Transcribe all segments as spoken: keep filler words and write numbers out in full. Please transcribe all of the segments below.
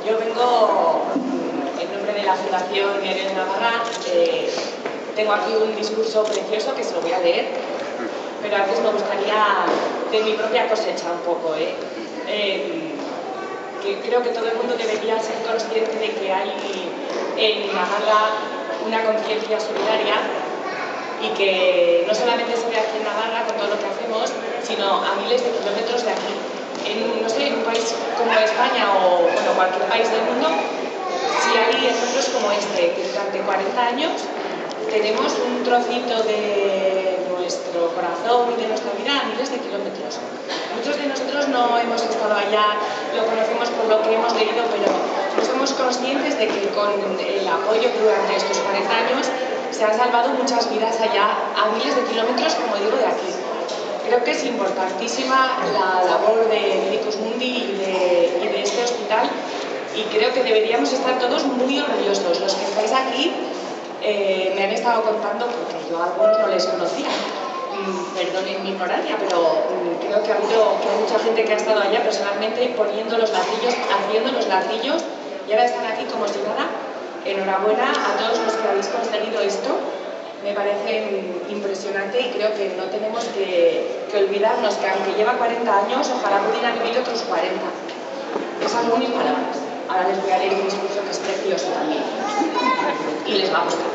Yo vengo en nombre de la Fundación Diario de Navarra. Eh, tengo aquí un discurso precioso que se lo voy a leer, pero antes me gustaría de mi propia cosecha un poco. ¿eh? Eh, que creo que todo el mundo debería ser consciente de que hay en Navarra una conciencia solidaria y que no solamente se ve aquí en Navarra con todo lo que hacemos, sino a miles de kilómetros de aquí. En, no sé, en un país como España o bueno, cualquier país del mundo, si hay ejemplos como este, que durante cuarenta años tenemos un trocito de nuestro corazón y de nuestra vida a miles de kilómetros. Muchos de nosotros no hemos estado allá, lo conocemos por lo que hemos leído, pero no somos conscientes de que con el apoyo que durante estos cuarenta años se han salvado muchas vidas allá a miles de kilómetros, como digo, de aquí. Creo que es importantísima la labor de Medicus Mundi y de, y de este hospital, y creo que deberíamos estar todos muy orgullosos. Los que estáis aquí eh, me han estado contando, porque yo a algunos no les conocía, mm, perdonen mi ignorancia, pero mm, creo que ha habido que hay mucha gente que ha estado allá personalmente poniendo los ladrillos, haciendo los ladrillos, y ahora están aquí como si nada. Enhorabuena a todos los que habéis conseguido esto. Me parece impresionante y creo que no tenemos que, que olvidarnos que aunque lleva cuarenta años, ojalá pudiera vivir otros cuarenta. Esas son mis palabras. Ahora les voy a leer un discurso que es precioso también y les va a gustar.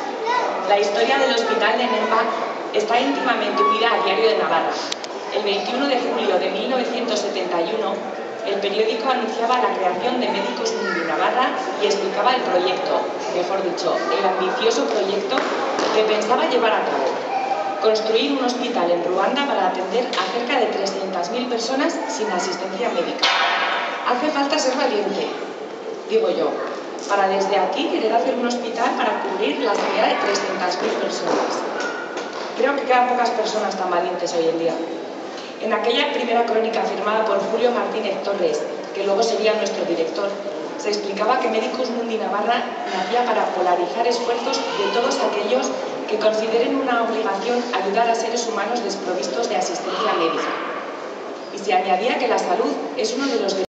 La historia del hospital de Nemba está íntimamente unida a Diario de Navarra. El veintiuno de julio de mil novecientos setenta y uno, el periódico anunciaba la creación de Medicus Mundi Navarra y explicaba el proyecto, mejor dicho, el ambicioso proyecto que pensaba llevar a cabo: construir un hospital en Ruanda para atender a cerca de trescientas mil personas sin asistencia médica. Hace falta ser valiente, digo yo, para desde aquí querer hacer un hospital para cubrir la sanidad de trescientas mil personas. Creo que quedan pocas personas tan valientes hoy en día. En aquella primera crónica firmada por Julio Martínez Torres, que luego sería nuestro director, se explicaba que Medicus Mundi Navarra nacía para polarizar esfuerzos de todos aquellos que consideren una obligación ayudar a seres humanos desprovistos de asistencia médica. Y se añadía que la salud es uno de los